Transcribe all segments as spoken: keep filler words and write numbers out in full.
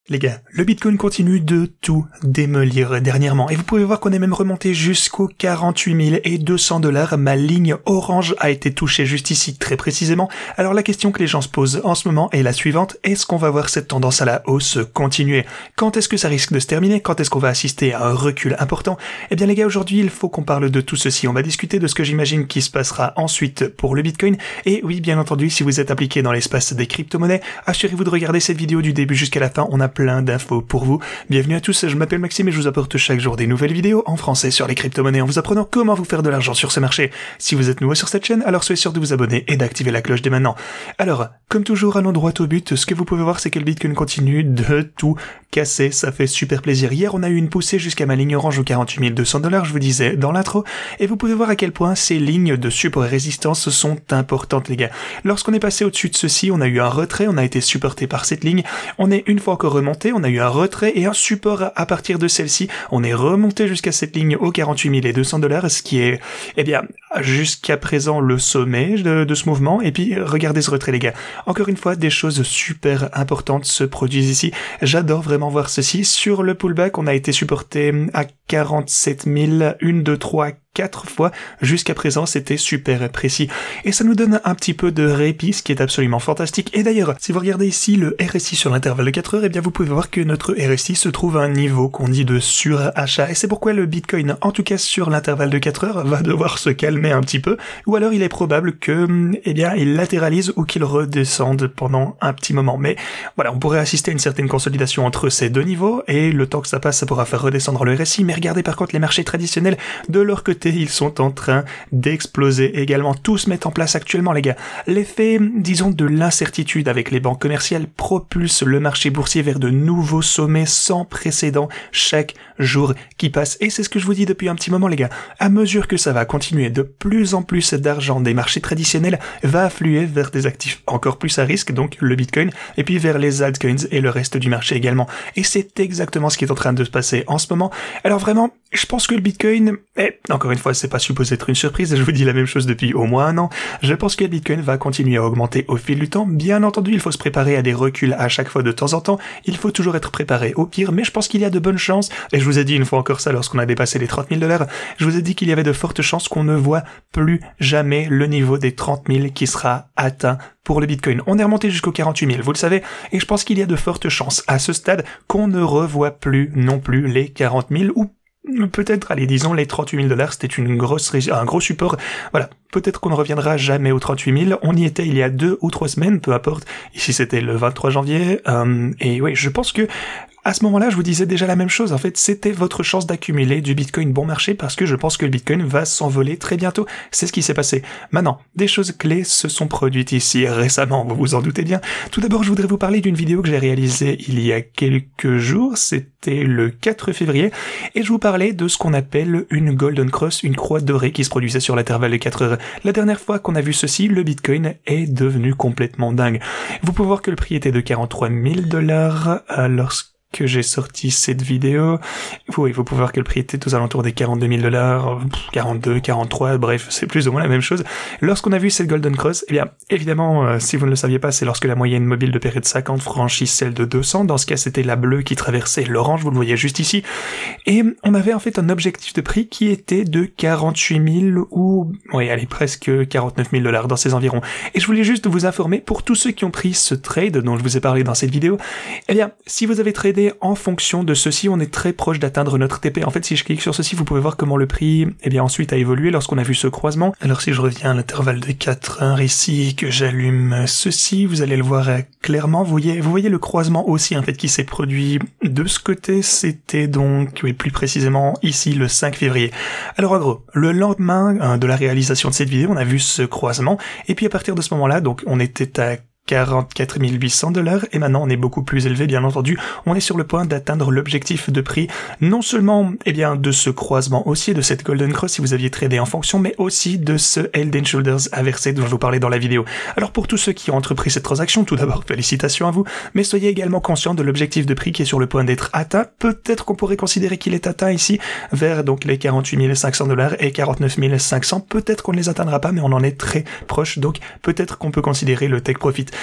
Les gars, le Bitcoin continue de tout démolir dernièrement et vous pouvez voir qu'on est même remonté jusqu'aux quarante-huit mille deux cents dollars. Ma ligne orange a été touchée juste ici très précisément. Alors la question que les gens se posent en ce moment est la suivante: est-ce qu'on va voir cette tendance à la hausse continuer? Quand est-ce que ça risque de se terminer? Quand est-ce qu'on va assister à un recul important? Eh bien les gars, aujourd'hui il faut qu'on parle de tout ceci. On va discuter de ce que j'imagine qui se passera ensuite pour le Bitcoin. Et oui, bien entendu, si vous êtes impliqué dans l'espace des crypto-monnaies, assurez-vous de regarder cette vidéo du début jusqu'à la fin. On a plein d'infos pour vous. Bienvenue à tous, je m'appelle Maxime et je vous apporte chaque jour des nouvelles vidéos en français sur les crypto-monnaies en vous apprenant comment vous faire de l'argent sur ce marché. Si vous êtes nouveau sur cette chaîne, alors soyez sûr de vous abonner et d'activer la cloche dès maintenant. Alors, comme toujours, allons droit au but. Ce que vous pouvez voir, c'est que le Bitcoin continue de tout casser. Ça fait super plaisir. Hier, on a eu une poussée jusqu'à ma ligne orange aux quarante-huit mille deux cents dollars, je vous disais dans l'intro, et vous pouvez voir à quel point ces lignes de support et résistance sont importantes, les gars. Lorsqu'on est passé au-dessus de ceci, on a eu un retrait, on a été supporté par cette ligne, on est une fois encore remonté, on a eu un retrait et un support à partir de celle-ci. On est remonté jusqu'à cette ligne aux quarante-huit mille deux cents dollars, ce qui est, eh bien, jusqu'à présent le sommet de, de ce mouvement. Et puis, regardez ce retrait, les gars. Encore une fois, des choses super importantes se produisent ici. J'adore vraiment voir ceci. Sur le pullback, on a été supporté à quarante-sept mille, une, deux, trois, quatre fois. Jusqu'à présent, c'était super précis. Et ça nous donne un petit peu de répit, ce qui est absolument fantastique. Et d'ailleurs, si vous regardez ici le R S I sur l'intervalle de quatre heures, eh bien, vous pouvez voir que notre R S I se trouve à un niveau qu'on dit de surachat. Et c'est pourquoi le Bitcoin, en tout cas sur l'intervalle de quatre heures, va devoir se calmer un petit peu. Ou alors, il est probable que, eh bien, il latéralise ou qu'il redescende pendant un petit moment. Mais voilà, on pourrait assister à une certaine consolidation entre ces deux niveaux. Et le temps que ça passe, ça pourra faire redescendre le R S I. Mais regardez par contre les marchés traditionnels de leur côté. Ils sont en train d'exploser également. Tout se met en place actuellement, les gars. L'effet, disons, de l'incertitude avec les banques commerciales propulse le marché boursier vers de nouveaux sommets sans précédent chaque jour qui passe. Et c'est ce que je vous dis depuis un petit moment, les gars. À mesure que ça va continuer, de plus en plus d'argent des marchés traditionnels va affluer vers des actifs encore plus à risque, donc le Bitcoin, et puis vers les altcoins et le reste du marché également. Et c'est exactement ce qui est en train de se passer en ce moment. Alors vraiment, je pense que le Bitcoin, eh, encore une fois, c'est pas supposé être une surprise, je vous dis la même chose depuis au moins un an. Je pense que le Bitcoin va continuer à augmenter au fil du temps. Bien entendu, il faut se préparer à des reculs à chaque fois de temps en temps. Il faut toujours être préparé au pire, mais je pense qu'il y a de bonnes chances. Et je vous ai dit une fois encore ça lorsqu'on a dépassé les trente mille dollars. Je vous ai dit qu'il y avait de fortes chances qu'on ne voit plus jamais le niveau des trente mille qui sera atteint pour le Bitcoin. On est remonté jusqu'aux quarante-huit mille, vous le savez, et je pense qu'il y a de fortes chances à ce stade qu'on ne revoit plus non plus les quarante mille ou peut-être, allez, disons, les trente-huit mille dollars, c'était une grosse, un gros support. Voilà. Peut-être qu'on ne reviendra jamais aux trente-huit mille. On y était il y a deux ou trois semaines, peu importe. Ici, c'était le vingt-trois janvier. Euh, et oui, je pense que, à ce moment-là, je vous disais déjà la même chose. En fait, c'était votre chance d'accumuler du Bitcoin bon marché parce que je pense que le Bitcoin va s'envoler très bientôt. C'est ce qui s'est passé. Maintenant, des choses clés se sont produites ici récemment, vous vous en doutez bien. Tout d'abord, je voudrais vous parler d'une vidéo que j'ai réalisée il y a quelques jours. C'était le quatre février. Et je vous parlais de ce qu'on appelle une Golden Cross, une croix dorée qui se produisait sur l'intervalle de quatre heures. La dernière fois qu'on a vu ceci, le Bitcoin est devenu complètement dingue. Vous pouvez voir que le prix était de quarante-trois mille dollars lorsque que j'ai sorti cette vidéo. Oui, vous pouvez voir que le prix était aux alentours des quarante-deux mille dollars, quarante-deux, quarante-trois, bref, c'est plus ou moins la même chose. Lorsqu'on a vu cette Golden Cross, eh bien, évidemment, euh, si vous ne le saviez pas, c'est lorsque la moyenne mobile de période cinquante franchit celle de deux cents. Dans ce cas, c'était la bleue qui traversait l'orange, vous le voyez juste ici. Et on avait en fait un objectif de prix qui était de quarante-huit mille ou, oui, allez, presque quarante-neuf mille dollars dans ces environs. Et je voulais juste vous informer, pour tous ceux qui ont pris ce trade dont je vous ai parlé dans cette vidéo, eh bien, si vous avez tradé en fonction de ceci, on est très proche d'atteindre notre T P. En fait, si je clique sur ceci, vous pouvez voir comment le prix, eh bien, ensuite a évolué lorsqu'on a vu ce croisement. Alors, si je reviens à l'intervalle de quatre heures ici, que j'allume ceci, vous allez le voir clairement. Vous voyez, vous voyez le croisement aussi, en fait, qui s'est produit de ce côté. C'était donc, oui, plus précisément ici, le cinq février. Alors, en gros, le lendemain hein, de la réalisation de cette vidéo, on a vu ce croisement. Et puis, à partir de ce moment-là, donc, on était à quarante-quatre mille huit cents dollars et maintenant on est beaucoup plus élevé, bien entendu. On est sur le point d'atteindre l'objectif de prix, non seulement eh bien de ce croisement haussier, de cette Golden Cross si vous aviez tradé en fonction, mais aussi de ce Head and Shoulders inversé dont je vous parlais dans la vidéo. Alors pour tous ceux qui ont entrepris cette transaction, tout d'abord félicitations à vous, mais soyez également conscients de l'objectif de prix qui est sur le point d'être atteint. Peut-être qu'on pourrait considérer qu'il est atteint ici vers donc les quarante-huit mille cinq cents dollars et quarante-neuf mille cinq cents. Peut-être qu'on ne les atteindra pas, mais on en est très proche, donc peut-être qu'on peut considérer le take profit.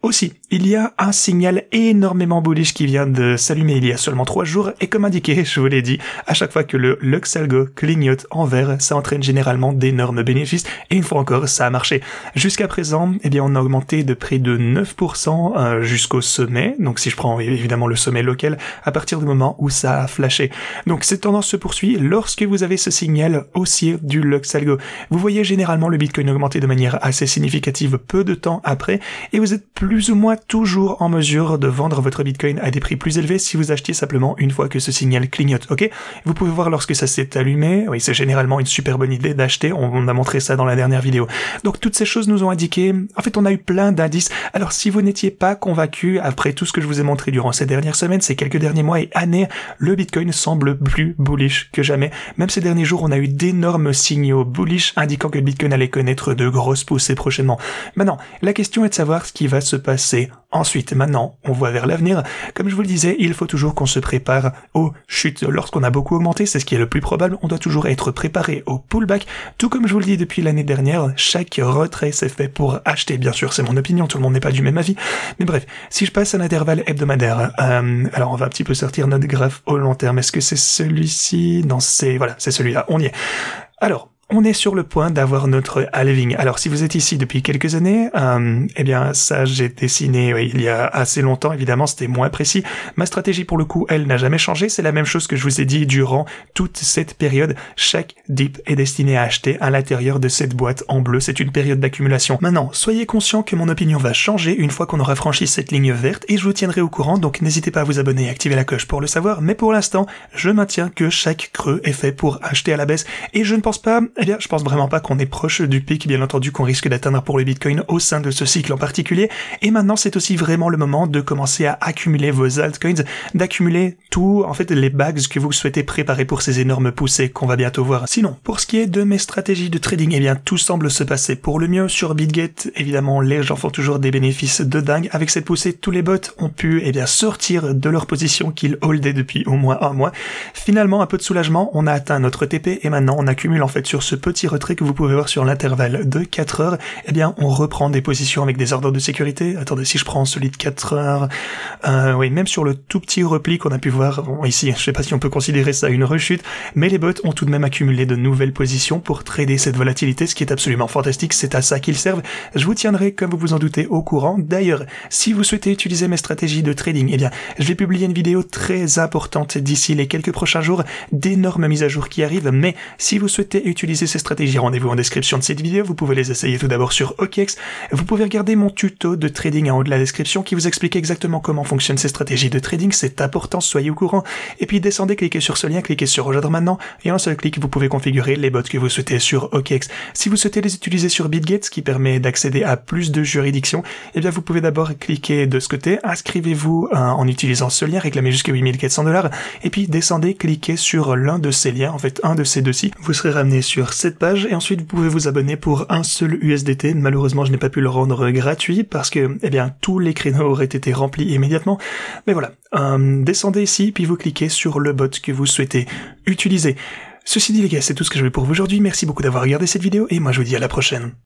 Aussi, il y a un signal énormément bullish qui vient de s'allumer il y a seulement trois jours, et comme indiqué, je vous l'ai dit, à chaque fois que le Lux Algo clignote en vert, ça entraîne généralement d'énormes bénéfices, et une fois encore, ça a marché. Jusqu'à présent, eh bien, on a augmenté de près de neuf pour cent euh, jusqu'au sommet, donc si je prends évidemment le sommet local, à partir du moment où ça a flashé. Donc cette tendance se poursuit lorsque vous avez ce signal haussier du Lux Algo. Vous voyez généralement le Bitcoin augmenter de manière assez significative peu de temps après, et vous êtes plus plus ou moins toujours en mesure de vendre votre Bitcoin à des prix plus élevés si vous achetez simplement une fois que ce signal clignote, ok? Vous pouvez voir lorsque ça s'est allumé, oui, c'est généralement une super bonne idée d'acheter, on a montré ça dans la dernière vidéo. Donc toutes ces choses nous ont indiqué, en fait on a eu plein d'indices, alors si vous n'étiez pas convaincu, après tout ce que je vous ai montré durant ces dernières semaines, ces quelques derniers mois et années, le Bitcoin semble plus bullish que jamais. Même ces derniers jours, on a eu d'énormes signaux bullish indiquant que le Bitcoin allait connaître de grosses poussées prochainement. Maintenant, la question est de savoir ce qui va se passer ensuite. Maintenant, on voit vers l'avenir. Comme je vous le disais, il faut toujours qu'on se prépare aux chutes. Lorsqu'on a beaucoup augmenté, c'est ce qui est le plus probable, on doit toujours être préparé au pullback. Tout comme je vous le dis depuis l'année dernière, chaque retrait s'est fait pour acheter. Bien sûr, c'est mon opinion, tout le monde n'est pas du même avis. Mais bref, si je passe à l'intervalle hebdomadaire, euh, alors on va un petit peu sortir notre graphe au long terme. Est-ce que c'est celui-ci? Non, c'est, voilà, c'est celui-là. On y est. Alors, on est sur le point d'avoir notre halving. Alors si vous êtes ici depuis quelques années, euh, eh bien ça j'ai dessiné oui, il y a assez longtemps, évidemment c'était moins précis. Ma stratégie pour le coup, elle n'a jamais changé, c'est la même chose que je vous ai dit durant toute cette période. Chaque dip est destiné à acheter à l'intérieur de cette boîte en bleu, c'est une période d'accumulation. Maintenant, soyez conscient que mon opinion va changer une fois qu'on aura franchi cette ligne verte et je vous tiendrai au courant, donc n'hésitez pas à vous abonner et activer la cloche pour le savoir, mais pour l'instant, je maintiens que chaque creux est fait pour acheter à la baisse et je ne pense pas Eh bien, je pense vraiment pas qu'on est proche du pic, bien entendu, qu'on risque d'atteindre pour le Bitcoin au sein de ce cycle en particulier. Et maintenant, c'est aussi vraiment le moment de commencer à accumuler vos altcoins, d'accumuler tout, en fait, les bags que vous souhaitez préparer pour ces énormes poussées qu'on va bientôt voir. Sinon, pour ce qui est de mes stratégies de trading, eh bien, tout semble se passer pour le mieux. Sur BitGet, évidemment, les gens font toujours des bénéfices de dingue. Avec cette poussée, tous les bots ont pu, eh bien, sortir de leur position qu'ils holdaient depuis au moins un mois. Finalement, un peu de soulagement, on a atteint notre T P et maintenant, on accumule, en fait, sur ce petit retrait que vous pouvez voir sur l'intervalle de quatre heures, eh bien, on reprend des positions avec des ordres de sécurité. Attendez, si je prends celui de quatre heures, euh, oui, même sur le tout petit repli qu'on a pu voir, bon, ici, je sais pas si on peut considérer ça une rechute, mais les bots ont tout de même accumulé de nouvelles positions pour trader cette volatilité, ce qui est absolument fantastique, c'est à ça qu'ils servent. Je vous tiendrai, comme vous vous en doutez, au courant. D'ailleurs, si vous souhaitez utiliser mes stratégies de trading, eh bien, je vais publier une vidéo très importante d'ici les quelques prochains jours, d'énormes mises à jour qui arrivent, mais si vous souhaitez utiliser ces stratégies, rendez-vous en description de cette vidéo, vous pouvez les essayer tout d'abord sur O K X, vous pouvez regarder mon tuto de trading en haut de la description qui vous explique exactement comment fonctionnent ces stratégies de trading, c'est important, soyez au courant, et puis descendez, cliquez sur ce lien, cliquez sur rejoindre maintenant, et en un seul clic vous pouvez configurer les bots que vous souhaitez sur O K X. Si vous souhaitez les utiliser sur BitGet, ce qui permet d'accéder à plus de juridictions, eh bien vous pouvez d'abord cliquer de ce côté, inscrivez-vous euh, en utilisant ce lien, réclamez jusqu'à huit mille quatre cents dollars, et puis descendez, cliquez sur l'un de ces liens, en fait un de ces deux-ci, vous serez ramené sur cette page, et ensuite vous pouvez vous abonner pour un seul U S D T. Malheureusement, je n'ai pas pu le rendre gratuit parce que, eh bien, tous les créneaux auraient été remplis immédiatement. Mais voilà, euh, descendez ici, puis vous cliquez sur le bot que vous souhaitez utiliser. Ceci dit les gars, c'est tout ce que j'avais pour vous aujourd'hui. Merci beaucoup d'avoir regardé cette vidéo et moi je vous dis à la prochaine.